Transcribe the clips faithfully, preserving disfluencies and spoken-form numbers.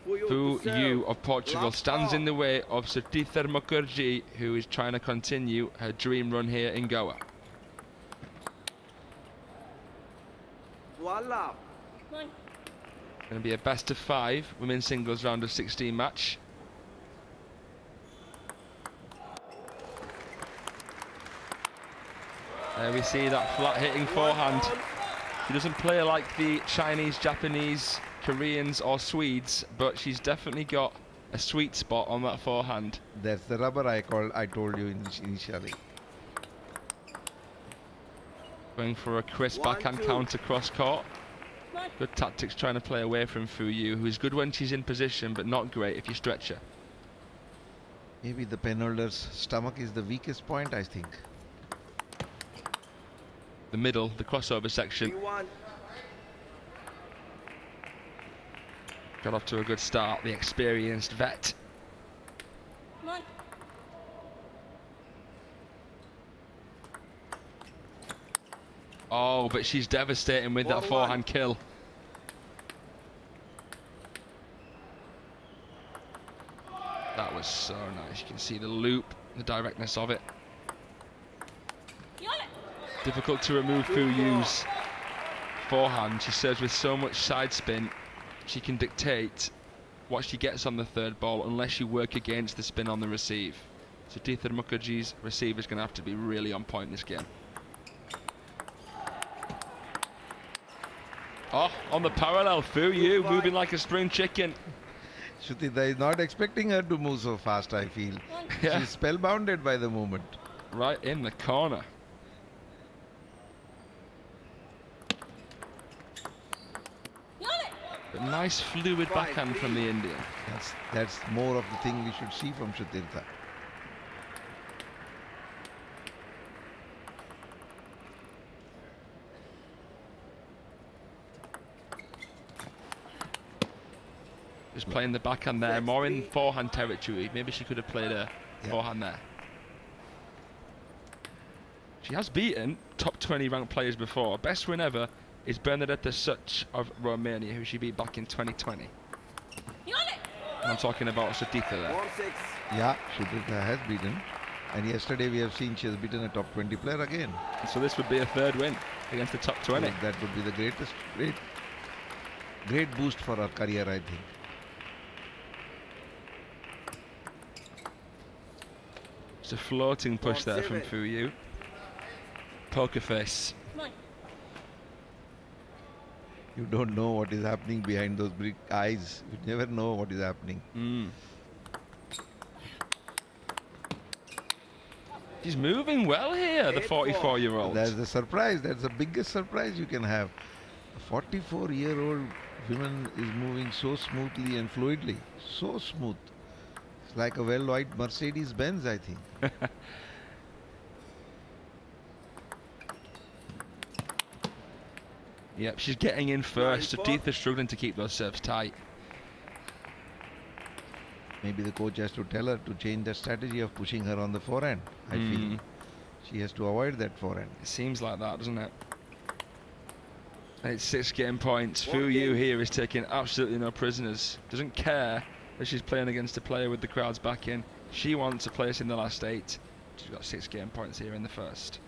Fu Yu of Portugal stands in the way of Sudhir Mukherjee, who is trying to continue her dream run here in Goa. Voila. Going to be a best of five women's singles round of sixteen match. There we see that flat hitting forehand. She doesn't play like the Chinese, Japanese, Koreans or Swedes, but she's definitely got a sweet spot on that forehand. That's the rubber I called. I told you initially. Going for a crisp One, backhand two. counter cross court. Good tactics trying to play away from Fu Yu, who's good when she's in position, but not great if you stretch her. Maybe the penholder's stomach is the weakest point, I think. The middle, the crossover section. One. Got off to a good start, the experienced vet. Oh, but she's devastating with that Four, forehand one. kill. That was so nice. You can see the loop, the directness of it. Difficult to remove Fu Yu's forehand. She serves with so much side spin, she can dictate what she gets on the third ball unless you work against the spin on the receive. So Sudhir Mukherjee's receiver is going to have to be really on point this game. Oh, on the parallel, Fu Yu moving like a spring chicken. Shuthita is not expecting her to move so fast, I feel. Yeah. She's spellbounded by the movement. Right in the corner. But nice fluid backhand from the Indian. That's, that's more of the thing we should see from Shuthita. Just playing the backhand there, more in forehand territory. Maybe she could have played a Yeah. forehand there. She has beaten top twenty ranked players before. Best win ever is Bernadetta Such of Romania, who she beat back in twenty twenty. And I'm talking about Sudhita there. One six. Yeah, Shuthita has beaten. And yesterday we have seen she has beaten a top twenty player again. So this would be a third win against the top twenty. So that would be the greatest, great, great boost for her career, I think. It's a floating push there from Fu Yu. Poker face. You don't know what is happening behind those big eyes. You never know what is happening. Mm. She's moving well here, the forty-four-year-old. That's the surprise. That's the biggest surprise you can have. A forty-four-year-old woman is moving so smoothly and fluidly. So smooth. It's like a well-oiled Mercedes-Benz, I think. Yep, she's getting in first. Sudhita's struggling to keep those serves tight. Maybe the coach has to tell her to change the strategy of pushing her on the forehand. I Mm. feel she has to avoid that forehand. It seems like that, doesn't it? And it's six game points. Fu Yu here is taking absolutely no prisoners. Doesn't care that she's playing against a player with the crowds back in. She wants a place in the last eight. She's got six game points here in the first.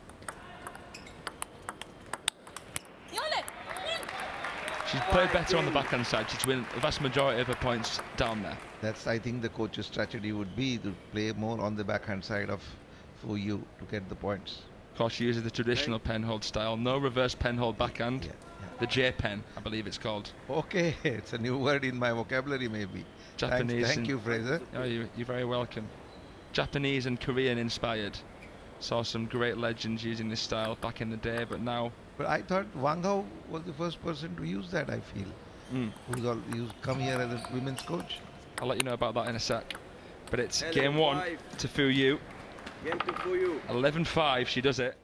She's played better on the backhand side. She's win the vast majority of her points down there. That's, I think, the coach's strategy would be to play more on the backhand side of Fu Yu to get the points. Of course, she uses the traditional penhold style. No reverse penhold backhand. Yeah, yeah. The J pen, I believe it's called. Okay, it's a new word in my vocabulary, maybe. Japanese. Thanks, thank and- you, Fraser. Oh, you, you're very welcome. Japanese and Korean inspired. Saw some great legends using this style back in the day, but now. But I thought Wang Hao was the first person to use that, I feel. Mm, Who's, all, who's come here as a women's coach. I'll let you know about that in a sec. But it's Eleven game one five. to Fu Yu. Game to Fu Yu. eleven five, she does it.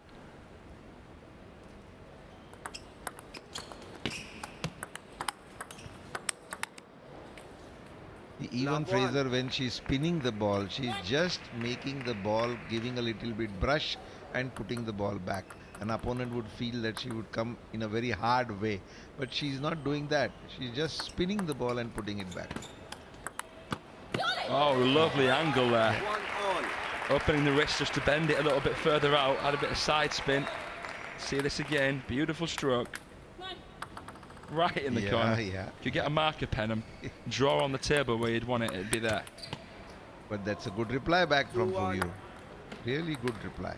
Even Number Fraser, one. when she's spinning the ball, she's just making the ball, giving a little bit brush and putting the ball back. an opponent would feel that she would come in a very hard way. But she's not doing that. She's just spinning the ball and putting it back. Oh, lovely angle there. One all. Opening the wrist just to bend it a little bit further out. Add a bit of side spin. See this again. Beautiful stroke. Right in the Yeah, corner. yeah. If you get a marker pen and draw on the table where you'd want it, it'd be there. But that's a good reply back from Two one. Fu Yu. Really good reply.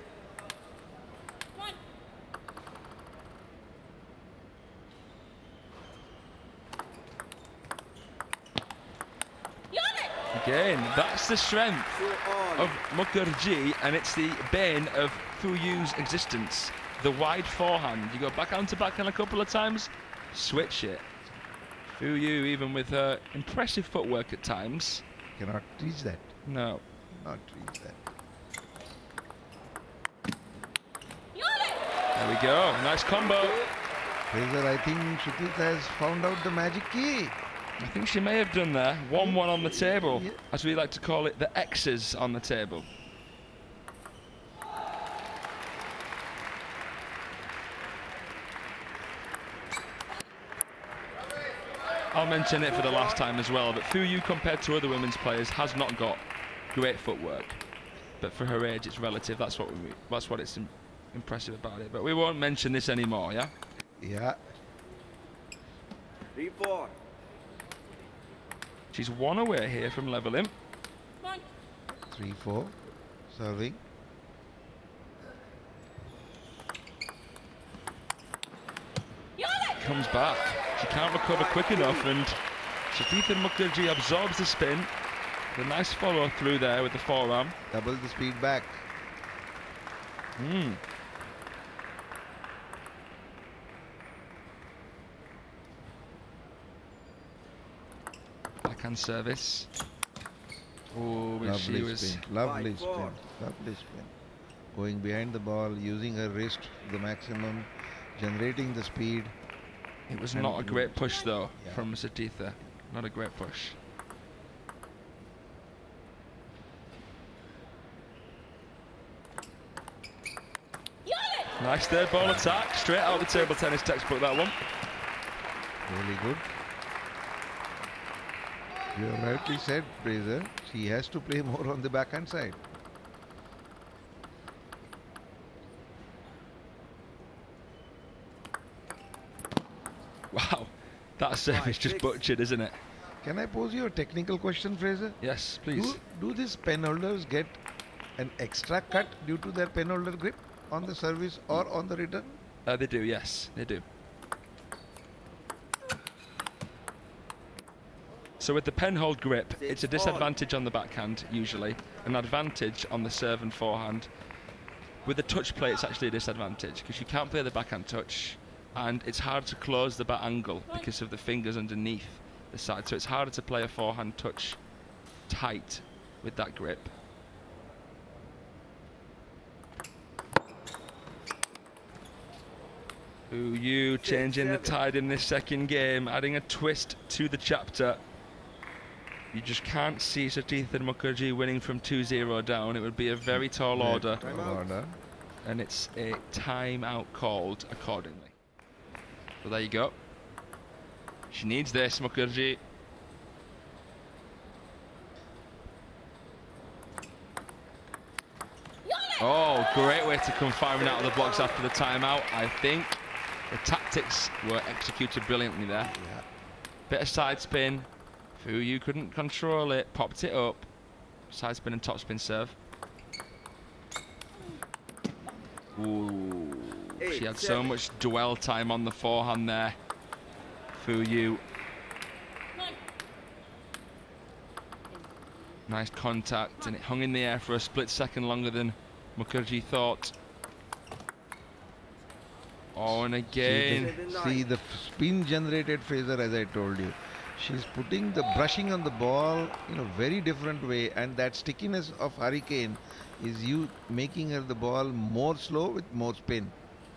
Again, that's the strength Two all. of Mukherjee, and it's the bane of Fu Yu's existence. The wide forehand. You go backhand to backhand a couple of times, switch it. Fu Yu, even with her impressive footwork at times, Cannot reach that. no. Not reach that. There we go. Nice combo. Fraser, I think Sutita has found out the magic key. I think she may have done there. one one on the table, Yeah. as we like to call it, the X's on the table. I'll mention it for the last time as well, but Fu Yu, compared to other women's players, has not got great footwork. But for her age, it's relative. That's what we, that's what it's im impressive about it. But we won't mention this anymore, yeah? Yeah. Three four. She's one away here from leveling. three four. Serving. Comes back. She can't recover quick enough, and Sutita Mukherjee absorbs the spin. The nice follow through there with the forearm. Double the speed back. Hmm. Backhand service. Oh, but she Lovely was. spin. Lovely Five, spin. four. Lovely spin. Going behind the ball, using her wrist to the maximum, generating the speed. It was And not a good. great push though Yeah. from Sutita. Not a great push. Nice third ball attack, straight out of the table tennis textbook, that one. Really good. You have rightly said, Fraser, she has to play more on the backhand side. Wow, that service Five, just six. butchered, isn't it? Can I pose you a technical question, Fraser? Yes, please. Do, do these pen holders get an extra cut due to their pen holder grip on the service or on the return? Uh, they do, yes, they do. So with the pen hold grip, it's a disadvantage on the backhand, usually, an advantage on the serve and forehand. With the touch play, it's actually a disadvantage, because you can't play the backhand touch, and it's hard to close the bat angle because of the fingers underneath the side, so it's harder to play a forehand touch tight with that grip. Fu Yu changing the tide in this second game, adding a twist to the chapter. You just can't see Sutita Mukherjee winning from two zero down. It would be a very tall order, Tall order. and it's a timeout called accordingly. So there you go. She needs this, Mukherjee. Oh, great way to come firing out of the blocks after the timeout. I think the tactics were executed brilliantly there. Yeah. Bit of side spin. Fu Yu couldn't control it. Popped it up. Side spin and top spin serve. Ooh. She had so much dwell time on the forehand there. Fu Yu. Nice contact, and it hung in the air for a split second longer than Mukherjee thought. Oh, and again. See the, see the f- spin generated Fraser, as I told you. She's putting the brushing on the ball in a very different way, and that stickiness of Hurricane is you making her the ball more slow with more spin.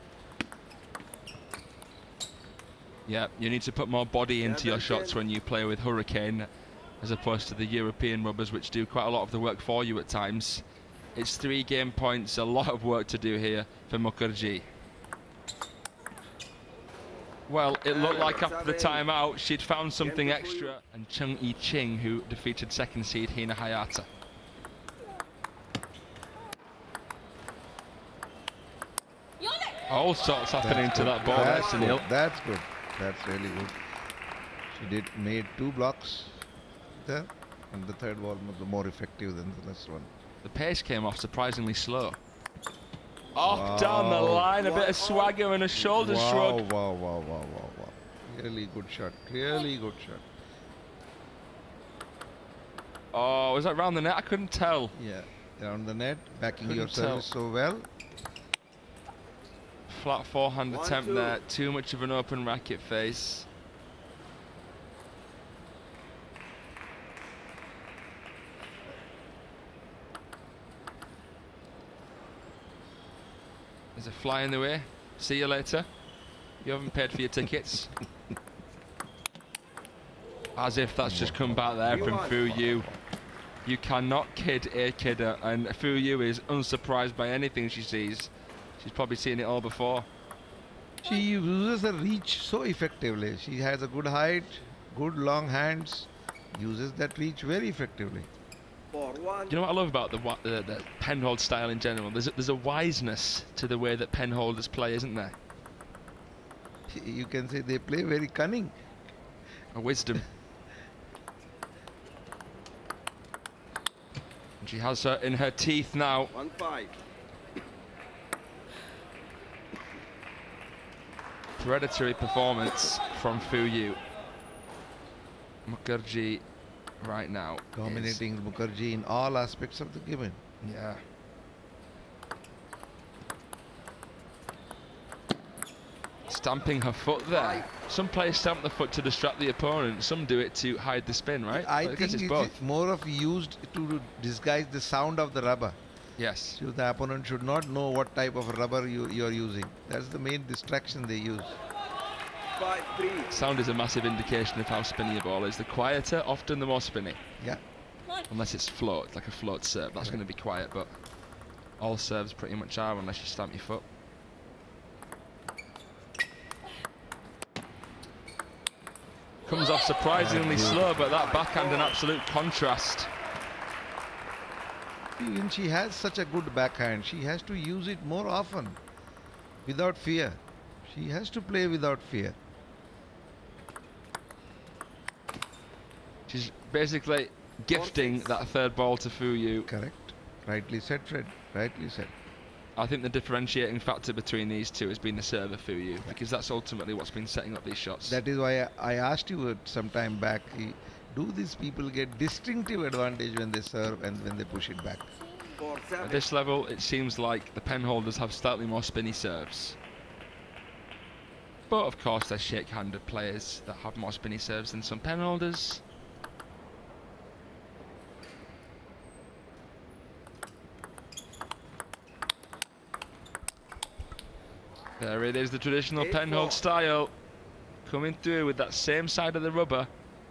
Yeah, you need to put more body into your that's shots it. when you play with Hurricane, as opposed to the European rubbers, which do quite a lot of the work for you at times. It's three game points, a lot of work to do here for Mukherjee. Well, it looked like after the timeout she'd found something extra. And Chung Yi-ching, who defeated second seed Hina Hayata. All sorts happening That's to good. that ball there, That's Sunil. good. That's good. That's really good. She did made two blocks there, and the third ball was more effective than the last one. The pace came off surprisingly slow. Off Wow. down the line, a bit of swagger and a shoulder wow, shrug. Wow, wow, wow, wow, wow. Really good shot. Really good shot. Oh, was that round the net? I couldn't tell. Yeah. Around the net, backing Couldn't your service so well. Flat forehand One, attempt two. there. Too much of an open racket face. There's a fly in the way. See you later. You haven't paid for your tickets. As if that's just come back there from Fu Yu. You cannot kid a kidder, and Fu Yu is unsurprised by anything she sees. She's probably seen it all before. She uses her reach so effectively. She has a good height, good long hands, uses that reach very effectively. Four one. You know what I love about the wa- the, the penhold style in general? There's a, there's a wiseness to the way that penholders play, isn't there? You can say they play very cunning. A wisdom. And she has her in her teeth now. One five. Predatory performance from Fu Yu. Mukherjee right now is- Dominating Mukherjee in all aspects of the game. Yeah. Stamping her foot there. Some players stamp the foot to distract the opponent. Some do it to hide the spin, right? I But guess think it's it's both. more of used to disguise the sound of the rubber. Yes. So the opponent should not know what type of rubber you, you're using. That's the main distraction they use. Five three. Sound is a massive indication of how spinny a ball is. The quieter, often the more spinny. Yeah. Unless it's float, like a float serve. That's Yeah. going to be quiet, but all serves pretty much are unless you stamp your foot. Comes off surprisingly slow, but that backhand an absolute contrast. When she has such a good backhand, she has to use it more often, without fear. She has to play without fear. She's basically gifting that third ball to Fu Yu. Correct. Rightly said, Fred. Rightly said. I think the differentiating factor between these two has been the serve of Fu Yu, because that's ultimately what's been setting up these shots. That is why I, I asked you some time back, eh, do these people get distinctive advantage when they serve and when they push it back? Four seven. At this level, it seems like the penholders have slightly more spinny serves. But of course, there's shake-handed players that have more spinny serves than some penholders. There it is, the traditional Eight penhold four. style. Coming through with that same side of the rubber.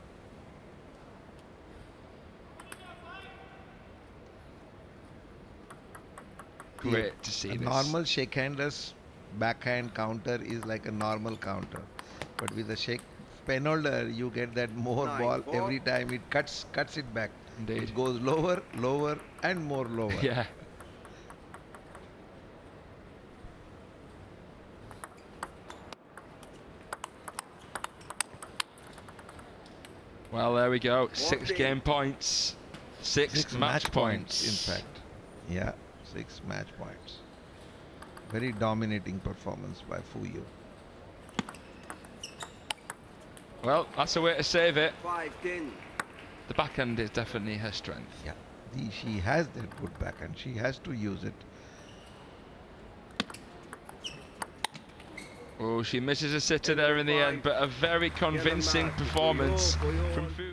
Great to see A this. normal shakehander's backhand counter is like a normal counter, but with a shake penholder, you get that more Nine, ball four. every time. It cuts cuts it back. Indeed. It goes lower, lower, and more lower. Yeah. Well, there we go. Six game. game points. Six, Six match, points. in fact. Yeah, six match points. Very dominating performance by Fu Yu. Well, that's a way to save it. Five ten. The backhand is definitely her strength. Yeah, the, she has that good backhand. She has to use it. Oh, she misses a sitter there in the end, but a very convincing performance from Fu.